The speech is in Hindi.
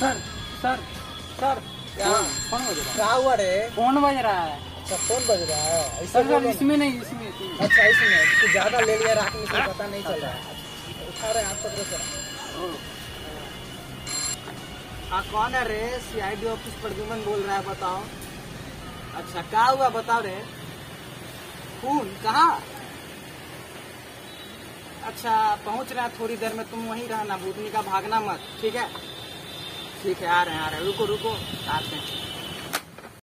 सर सर सर क्या फोन बज रहा है। क्या हुआ रे? फोन बज रहा है। अच्छा फोन बज रहा है, ऐसे सर बोलो ना। इसमें नहीं, इसमें अच्छा इसमें तू ज्यादा ले लिया रात में, इसमें पता नहीं चल रहा है। उठा रहे हाथ पकड़ो सर। हाँ कौन है रे? CID ऑफिस प्रद्युमन बोल रहा है, बताओ। अच्छा क्या हुआ बताओ रे? खून कहाँ? अच्छा पहुंच रहा है थोड़ी देर में, तुम वहीं रहना, भूतनी का भागना मत, ठीक है? ठीक है आ रहे हैं रुको रुको आते हैं।